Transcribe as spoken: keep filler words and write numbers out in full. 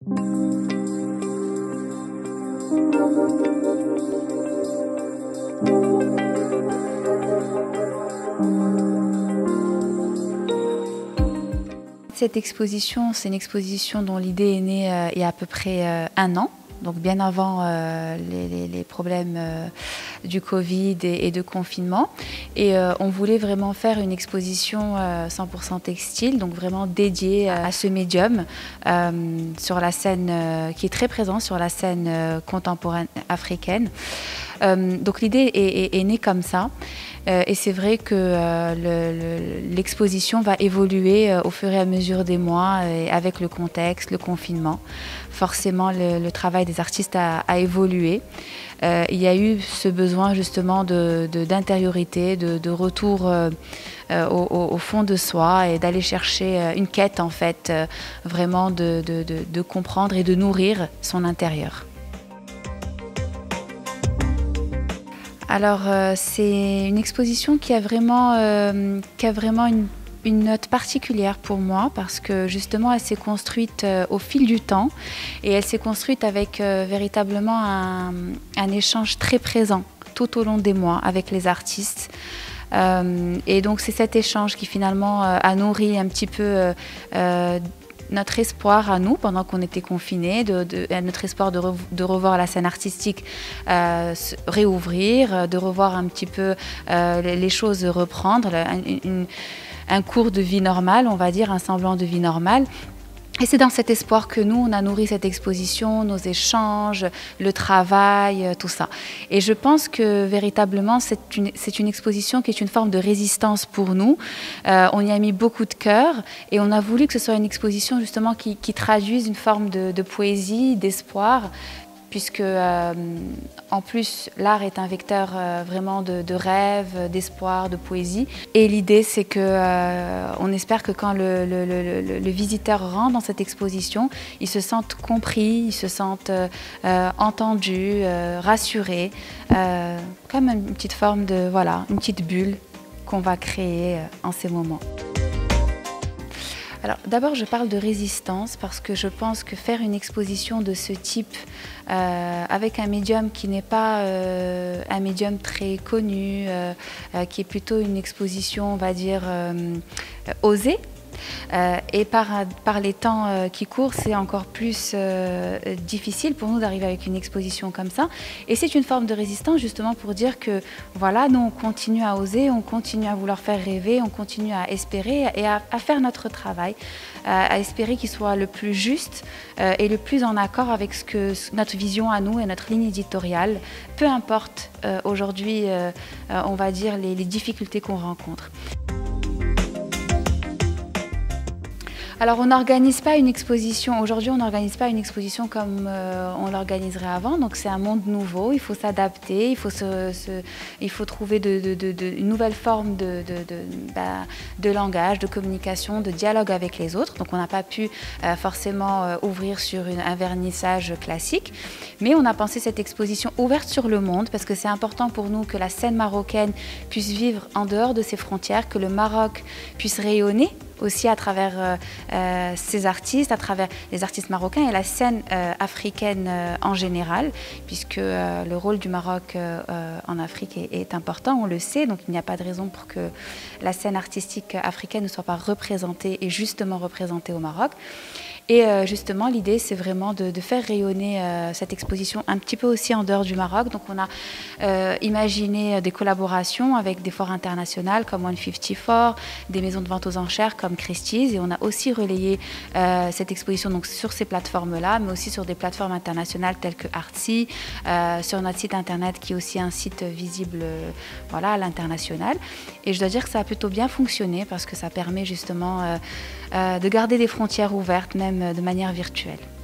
Cette exposition, c'est une exposition dont l'idée est née euh, il y a à peu près euh, un an. Donc bien avant euh, les, les, les problèmes euh, du Covid et, et de confinement. Et euh, on voulait vraiment faire une exposition euh, cent pour cent textile, donc vraiment dédiée à ce médium euh, sur la scène, euh, qui est très présent sur la scène euh, contemporaine africaine. Euh, donc l'idée est, est, est née comme ça. Euh, et c'est vrai que euh, l'exposition le, va évoluer euh, au fur et à mesure des mois euh, avec le contexte, le confinement. Forcément, le, le travail des artistes a, a évolué. Euh, il y a eu ce besoin justement d'intériorité, de, de, de, de retour euh, euh, au, au fond de soi et d'aller chercher une quête en fait, euh, vraiment de, de, de, de comprendre et de nourrir son intérieur. Alors euh, c'est une exposition qui a vraiment, euh, qui a vraiment une, une note particulière pour moi parce que justement elle s'est construite euh, au fil du temps et elle s'est construite avec euh, véritablement un, un échange très présent tout au long des mois avec les artistes. Euh, et donc c'est cet échange qui finalement euh, a nourri un petit peu euh, euh, notre espoir à nous pendant qu'on était confinés, de, de, notre espoir de, re, de revoir la scène artistique euh, se réouvrir, de revoir un petit peu euh, les, les choses reprendre, une, une, un cours de vie normale, on va dire, un semblant de vie normale. Et c'est dans cet espoir que nous, on a nourri cette exposition, nos échanges, le travail, tout ça. Et je pense que véritablement, c'est une, c'est une exposition qui est une forme de résistance pour nous. Euh, on y a mis beaucoup de cœur et on a voulu que ce soit une exposition justement qui, qui traduise une forme de, de poésie, d'espoir, puisque euh, en plus l'art est un vecteur euh, vraiment de, de rêve, d'espoir, de poésie. Et l'idée c'est que euh, on espère que quand le, le, le, le, le visiteur rentre dans cette exposition, il se sente compris, il se sente euh, entendu, euh, rassuré, euh, comme une petite forme de, voilà, une petite bulle qu'on va créer euh, en ces moments. Alors d'abord je parle de résistance parce que je pense que faire une exposition de ce type euh, avec un médium qui n'est pas euh, un médium très connu, euh, euh, qui est plutôt une exposition on va dire euh, osée, Euh, et par, par les temps euh, qui courent, c'est encore plus euh, difficile pour nous d'arriver avec une exposition comme ça. Et c'est une forme de résistance justement pour dire que voilà, nous on continue à oser, on continue à vouloir faire rêver, on continue à espérer et à, à faire notre travail, à, à espérer qu'il soit le plus juste euh, et le plus en accord avec ce que notre vision à nous et notre ligne éditoriale, peu importe euh, aujourd'hui, euh, euh, on va dire, les, les difficultés qu'on rencontre. Alors on n'organise pas une exposition, aujourd'hui on n'organise pas une exposition comme euh, on l'organiserait avant, donc c'est un monde nouveau, il faut s'adapter, il faut, se, se, il faut trouver de, de, de, de, une nouvelle forme de, de, de, bah, de langage, de communication, de dialogue avec les autres, donc on n'a pas pu euh, forcément euh, ouvrir sur une, un vernissage classique, mais on a pensé cette exposition ouverte sur le monde parce que c'est important pour nous que la scène marocaine puisse vivre en dehors de ses frontières, que le Maroc puisse rayonner aussi à travers euh, euh, ces artistes, à travers les artistes marocains et la scène euh, africaine euh, en général, puisque euh, le rôle du Maroc euh, en Afrique est, est important, on le sait, donc il n'y a pas de raison pour que la scène artistique africaine ne soit pas représentée et justement représentée au Maroc. Et euh, justement, l'idée, c'est vraiment de, de faire rayonner euh, cette exposition un petit peu aussi en dehors du Maroc. Donc, on a euh, imaginé des collaborations avec des foires internationales comme cent cinquante-quatre, des maisons de vente aux enchères comme Christie's. Et on a aussi relayé euh, cette exposition donc, sur ces plateformes-là, mais aussi sur des plateformes internationales telles que Artsy, euh, sur notre site internet qui est aussi un site visible euh, voilà, à l'international. Et je dois dire que ça a plutôt bien fonctionné parce que ça permet justement euh, euh, de garder des frontières ouvertes, même de manière virtuelle.